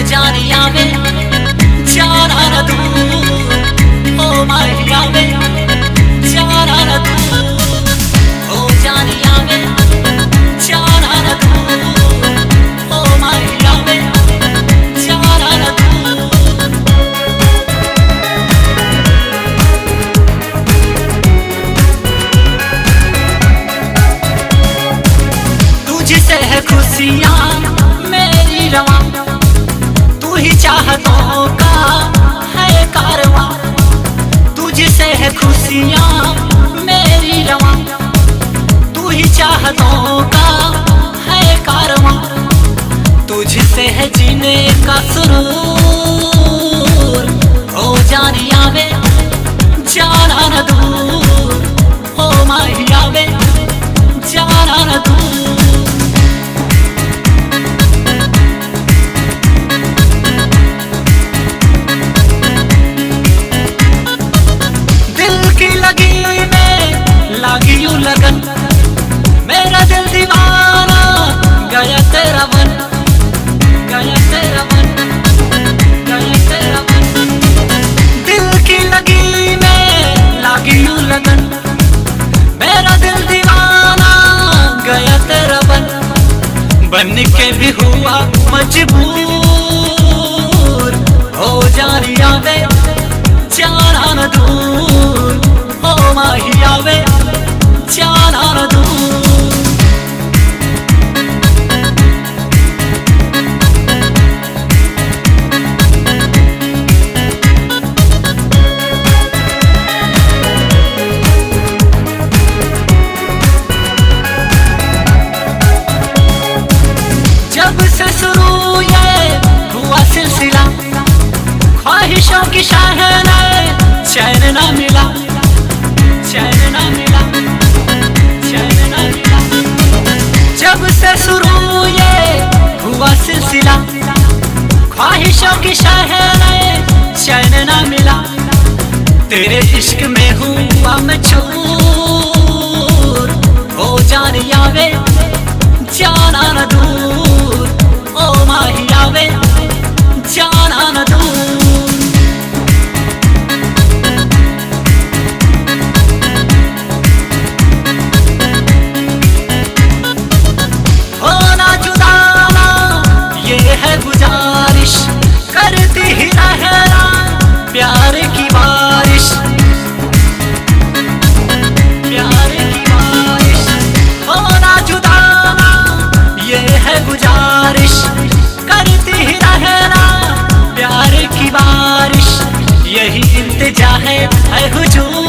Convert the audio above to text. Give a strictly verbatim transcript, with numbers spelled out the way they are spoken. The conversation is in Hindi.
जानिया वे जाना न दूर, ओ माहिया वे जाना न दूर, ओ जानिया वे जाना न दूर, ओ माहिया वे जाना न दूर। तुझसे है खुशियाँ मेरी रवां, तू ही चाहतों का है कारवां। तुझसे है खुशियाँ मेरी रवां, तू ही चाहतों का है कारवां। तुझसे है जीने का सुरूर, ओ जानिया वे जाना न दूर, ओ माहिया वे जाना न दूर। लागी यूं लगन मेरा दिल दीवाना, गया तेरा मन, गया तेरा मन, गया तेरा मन। दिल की लगी में लागी यूं लगन मेरा दिल दीवाना, गया तेरा मन। बन के भी हुआ मजबूर, हो जानिया वे जाना न दूर, ओ माहिया वे जाना न दूर। जब से शुरू ये हुआ सिलसिला, ख्वाहिशों की शहनाई चैन न मिला, चैन न मिला, चैन न मिला। जब से शुरू ये हुआ सिलसिला, ख्वाहिशों की शहनाई चैन न मिला। तेरे इश्क में हुआ मैं चूर, ओ जानिया वे जाना न दूर, ओ माहिया वे जाना न दूर। होना जुदाना ये है गुजारिश, करती ही रहना प्यार की बारिश, प्यार की बारिश। होना जुदाना ये है गुजारिश, करती ही रहना प्यार की बारिश। यही इल्तिजा है हुजूर,